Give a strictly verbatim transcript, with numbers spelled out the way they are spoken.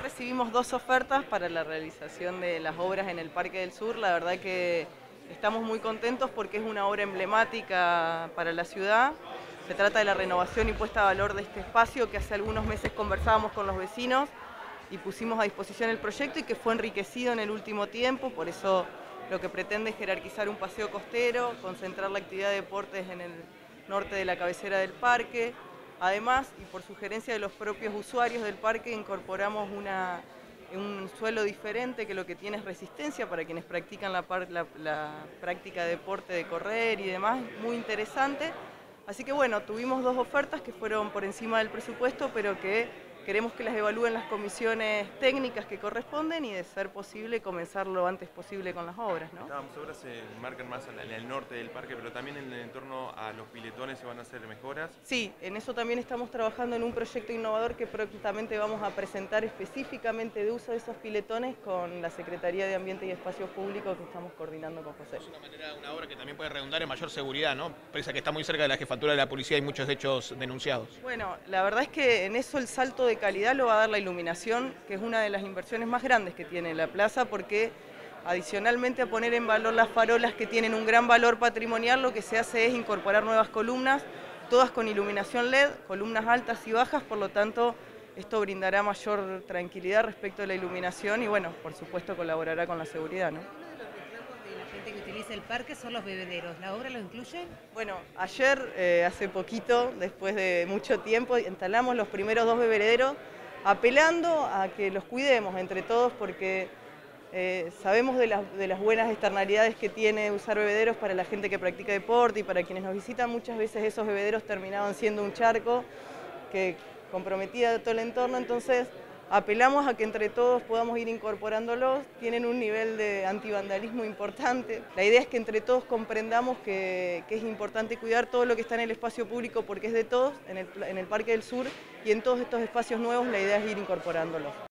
recibimos dos ofertas para la realización de las obras en el Parque del Sur. La verdad que estamos muy contentos porque es una obra emblemática para la ciudad. Se trata de la renovación y puesta a valor de este espacio que hace algunos meses conversábamos con los vecinos y pusimos a disposición el proyecto y que fue enriquecido en el último tiempo. Por eso lo que pretende es jerarquizar un paseo costero, concentrar la actividad de deportes en el norte de la cabecera del parque. Además, y por sugerencia de los propios usuarios del parque, incorporamos una, un suelo diferente que lo que tiene es resistencia para quienes practican la, la, la práctica de deporte de correr y demás, muy interesante. Así que bueno, tuvimos dos ofertas que fueron por encima del presupuesto, pero que queremos que las evalúen las comisiones técnicas que corresponden y, de ser posible, comenzar lo antes posible con las obras, ¿no? Estas obras se marcan más en el norte del parque, pero también en el entorno a los piletones se van a hacer mejoras. Sí, en eso también estamos trabajando en un proyecto innovador que prontamente vamos a presentar específicamente de uso de esos piletones con la Secretaría de Ambiente y Espacios Públicos que estamos coordinando con José. Es una manera, una obra que también puede redundar en mayor seguridad, ¿no? Pese a que está muy cerca de la jefatura de la policía y muchos hechos denunciados. Bueno, la verdad es que en eso el salto de calidad lo va a dar la iluminación, que es una de las inversiones más grandes que tiene la plaza, porque adicionalmente a poner en valor las farolas que tienen un gran valor patrimonial, lo que se hace es incorporar nuevas columnas, todas con iluminación L E D, columnas altas y bajas, por lo tanto esto brindará mayor tranquilidad respecto a la iluminación y, bueno, por supuesto colaborará con la seguridad, ¿no? De la gente que utiliza el parque son los bebederos. ¿La obra lo incluye? Bueno, ayer, eh, hace poquito, después de mucho tiempo, instalamos los primeros dos bebederos, apelando a que los cuidemos entre todos porque eh, sabemos de las, de las buenas externalidades que tiene usar bebederos para la gente que practica deporte y para quienes nos visitan. Muchas veces esos bebederos terminaban siendo un charco que comprometía todo el entorno, entonces apelamos a que entre todos podamos ir incorporándolos. Tienen un nivel de antivandalismo importante. La idea es que entre todos comprendamos que, que es importante cuidar todo lo que está en el espacio público porque es de todos, en el, en el Parque del Sur, y en todos estos espacios nuevos la idea es ir incorporándolos.